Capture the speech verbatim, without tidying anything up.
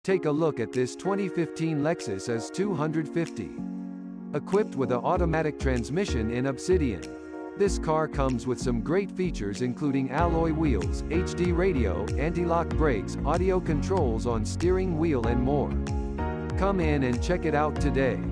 Take a look at this twenty fifteen Lexus Is two fifty. Equipped with an automatic transmission in Obsidian. This car comes with some great features including alloy wheels, H D radio, anti-lock brakes, audio controls on steering wheel and more. Come in and check it out today.